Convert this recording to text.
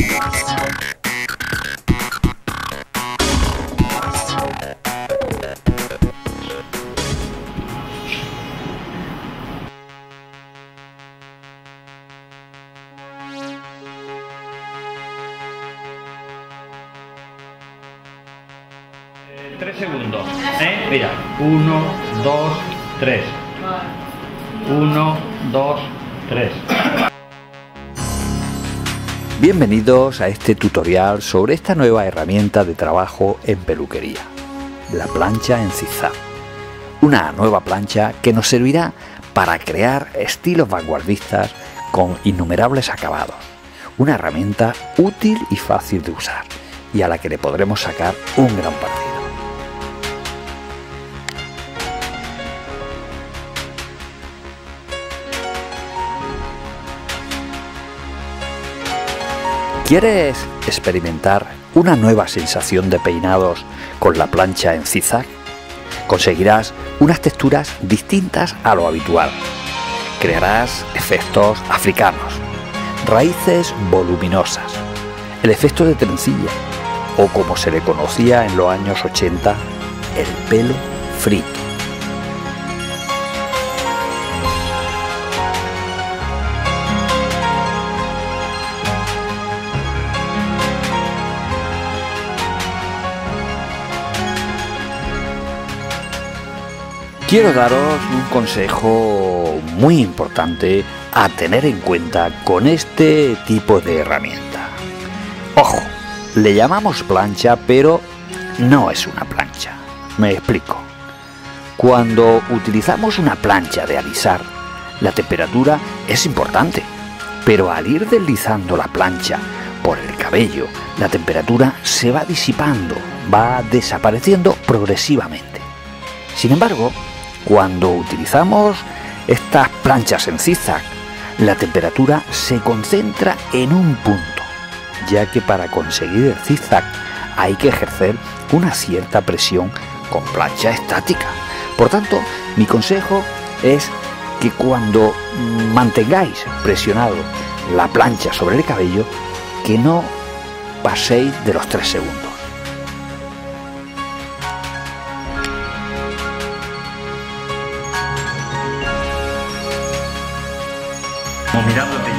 Tres segundos, mira, 1, 2, 3. 1, 2, 3. Bienvenidos a este tutorial sobre esta nueva herramienta de trabajo en peluquería, la plancha en zigzag. Una nueva plancha que nos servirá para crear estilos vanguardistas con innumerables acabados. Una herramienta útil y fácil de usar y a la que le podremos sacar un gran partido. ¿Quieres experimentar una nueva sensación de peinados con la plancha en zigzag? Conseguirás unas texturas distintas a lo habitual. Crearás efectos africanos, raíces voluminosas, el efecto de trencilla o, como se le conocía en los años 80, el pelo frito. Quiero daros un consejo muy importante a tener en cuenta con este tipo de herramienta. Ojo, le llamamos plancha, pero no es una plancha. Me explico. Cuando utilizamos una plancha de alisar, la temperatura es importante, pero al ir deslizando la plancha por el cabello, la temperatura se va disipando, va desapareciendo progresivamente. Sin embargo, cuando utilizamos estas planchas en zigzag, la temperatura se concentra en un punto, ya que para conseguir el zigzag hay que ejercer una cierta presión con plancha estática. Por tanto, mi consejo es que cuando mantengáis presionado la plancha sobre el cabello, que no paséis de los 3 segundos. Mirándote